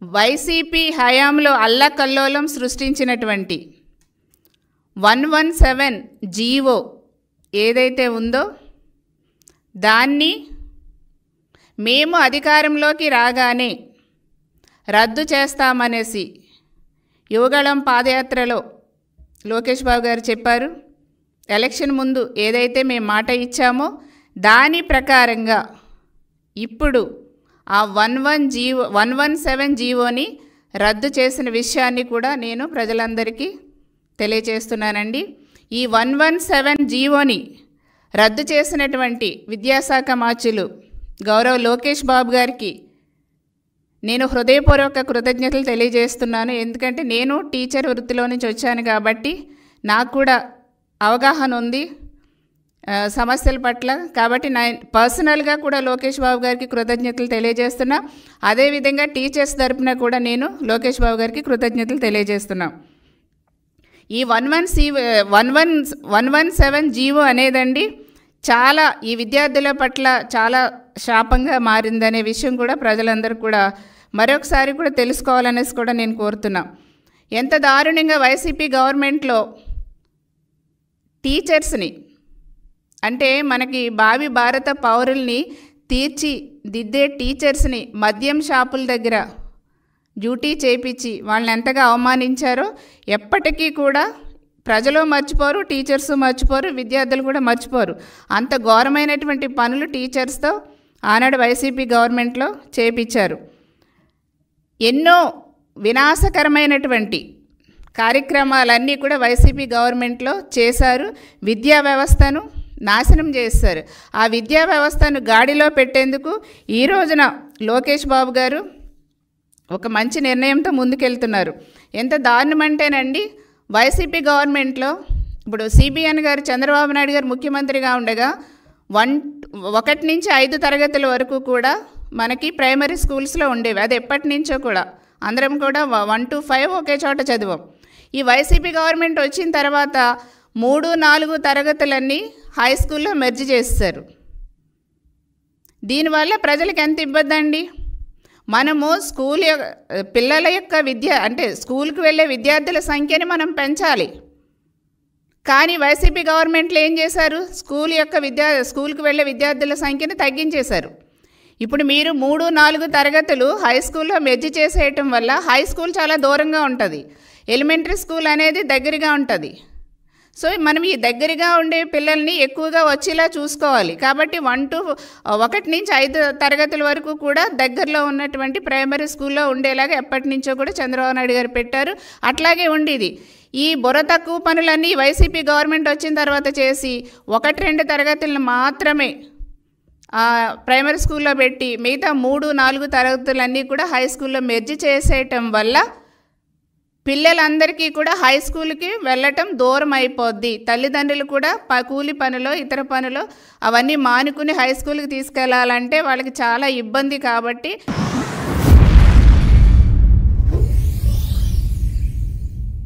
YCP హయాంలో అల్లకల్లోలం సృష్టించినటువంటి 117 జీవో ఏదైతే ఉందో దాన్ని మేము అధికారంలోకి రాగానే రద్దు చేస్తామనేసి యువగళం పాదయాత్రలో లోకేష్ బాబు గారు చెప్పారు. ఎలక్షన్ ముందు ఏదైతే మేము మాట ఇచ్చామో దాని ప్రకారంగా ఇప్పుడు ఆ 117 జీవోని రద్దు చేసిన విషయాన్ని కూడా నేను ప్రజలందరికీ తెలియజేస్తున్నానండి. ఈ 117 జీవోని రద్దు చేసినటువంటి విద్యాశాఖ మార్చులు గౌరవ లోకేష్ బాబు గారికి నేను హృదయపూర్వక కృతజ్ఞతలు తెలియజేస్తున్నాను. ఎందుకంటే నేను టీచర్ వృత్తిలో నుంచి వచ్చాను కాబట్టి నాకు కూడా అవగాహన ఉంది సమస్యల పట్ల. కాబట్టి నా పర్సనల్గా కూడా లోకేష్ బాబు గారికి కృతజ్ఞతలు తెలియజేస్తున్నా. అదేవిధంగా టీచర్స్ తరపున కూడా నేను లోకేష్ బాబు గారికి కృతజ్ఞతలు తెలియజేస్తున్నా. ఈ 117 జీవో అనేదండి చాలా ఈ విద్యార్థుల పట్ల చాలా శాపంగా మారిందనే విషయం కూడా ప్రజలందరూ కూడా మరొకసారి కూడా తెలుసుకోవాలనేసి కూడా నేను కోరుతున్నా. ఎంత దారుణంగా వైసీపీ గవర్నమెంట్లో టీచర్స్ని అంటే మనకి భావి భారత పౌరుల్ని తీర్చిదిద్దే టీచర్స్ని మద్యం షాపుల దగ్గర డ్యూటీ చేయించి వాళ్ళని ఎంతగా అవమానించారో ఎప్పటికీ కూడా ప్రజలు మర్చిపోరు, టీచర్స్ మర్చిపోరు, విద్యార్థులు కూడా మర్చిపోరు. అంత ఘోరమైనటువంటి పనులు టీచర్స్తో ఆనాడు వైసీపీ గవర్నమెంట్లో చేయించారు. ఎన్నో వినాశకరమైనటువంటి కార్యక్రమాలన్నీ కూడా వైసీపీ గవర్నమెంట్లో చేశారు. విద్యా వ్యవస్థను నాశనం చేస్తారు. ఆ విద్యా వ్యవస్థను గాడిలో పెట్టేందుకు ఈ రోజున లోకేష్ బాబు గారు ఒక మంచి నిర్ణయంతో ముందుకెళ్తున్నారు. ఎంత దారుణమంటేనండి వైసీపీ గవర్నమెంట్లో ఇప్పుడు సిబిఎన్ గారు చంద్రబాబు నాయుడు గారు ముఖ్యమంత్రిగా ఉండగా 1 నుంచి 5 తరగతుల వరకు కూడా మనకి ప్రైమరీ స్కూల్స్లో ఉండేవి. అది ఎప్పటి నుంచో కూడా అందరం కూడా 1 to 5 ఒకే చోట చదివాం. ఈ వైసీపీ గవర్నమెంట్ వచ్చిన తర్వాత 3, 4 తరగతులన్నీ హై స్కూల్లో మెర్జ్ చేస్తారు. దీనివల్ల ప్రజలకు ఎంత ఇబ్బంది అండి. మనము పిల్లల యొక్క విద్య అంటే స్కూల్కి వెళ్ళే విద్యార్థుల సంఖ్యని మనం పెంచాలి. కానీ వైసీపీ గవర్నమెంట్లో ఏం చేశారు, స్కూల్కి వెళ్ళే విద్యార్థుల సంఖ్యని తగ్గించేశారు. ఇప్పుడు మీరు 3, 4 తరగతులు హై స్కూల్లో మెర్జ్ చేసేయటం వల్ల హై స్కూల్ చాలా దూరంగా ఉంటుంది, ఎలిమెంటరీ స్కూల్ అనేది దగ్గరగా ఉంటుంది. సో మనం ఈ దగ్గరగా ఉండే పిల్లల్ని ఎక్కువగా వచ్చేలా చూసుకోవాలి. కాబట్టి 1 నుంచి 5 తరగతుల వరకు కూడా దగ్గరలో ఉన్నటువంటి ప్రైమరీ స్కూల్లో ఉండేలాగా ఎప్పటి నుంచో కూడా చంద్రబాబు నాయుడు గారు పెట్టారు. అట్లాగే ఉండేది. ఈ బుర్ర తక్కువ పనులన్నీ వైసీపీ గవర్నమెంట్ వచ్చిన తర్వాత చేసి 1, 2 తరగతులను మాత్రమే ప్రైమరీ స్కూల్లో పెట్టి మిగతా 3, 4 తరగతులన్నీ కూడా హై స్కూల్లో మెర్జ్ చేసేయటం వల్ల పిల్లలందరికీ కూడా హై స్కూల్కి వెళ్ళటం దూరం అయిపోద్ది. తల్లిదండ్రులు కూడా కూలి పనులో ఇతర పనులో అవన్నీ మానుకుని హై స్కూల్కి తీసుకెళ్లాలంటే వాళ్ళకి చాలా ఇబ్బంది. కాబట్టి